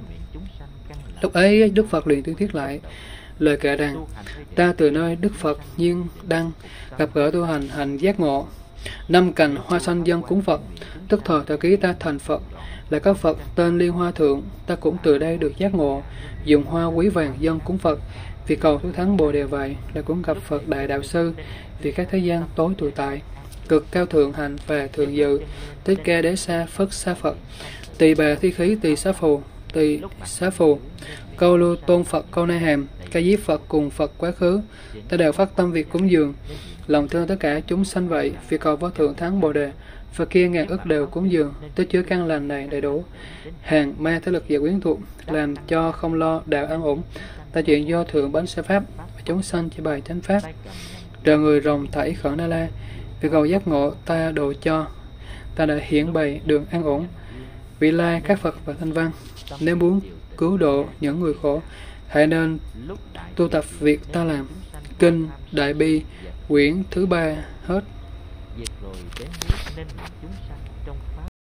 Speaker 1: Lúc ấy Đức Phật liền tuyên thuyết lại lời kệ rằng: ta từ nơi Đức Phật Nhiên Đăng gặp gỡ tu hành hành giác ngộ, năm cành hoa xanh dân cúng Phật, tức thời thời ký ta thành Phật, là các Phật tên Liên Hoa Thượng, ta cũng từ đây được giác ngộ, dùng hoa quý vàng dân cúng Phật, vì cầu thú thắng Bồ Đề vậy, là cũng gặp Phật Đại Đạo Sư, vì các thế gian tối tù tại, cực cao thượng hành và thường dự, Thích Ca Đế Sa Phất Sa Phật, Tỳ Bà Thi Khí Tỳ Xá Phù, Tỳ Xá Phù, Câu Lưu Tôn Phật Câu Na Hàm, Ca Diếp Phật cùng Phật quá khứ, ta đều phát tâm việc cúng dường, lòng thương tất cả chúng sanh vậy, vì cầu vô thượng thắng Bồ Đề. Phật kia ngàn ức đều cúng dường, tích chứa căn lành này đầy đủ, hàng ma thế lực và quyến thuộc, làm cho không lo đạo an ổn. Ta chuyện do thượng bánh sa pháp và chúng sanh chỉ bài chánh pháp, rồi người rồng thảy khẩn na la, vì cầu giác ngộ ta độ cho, ta đã hiển bày đường an ổn. Vị lai các Phật và Thanh Văn, nếu muốn cứu độ những người khổ, hãy nên tu tập việc ta làm. Kinh Đại Bi quyển thứ ba hết.
Speaker 2: Việc rồi đến nước nên làm chúng sanh trong pháp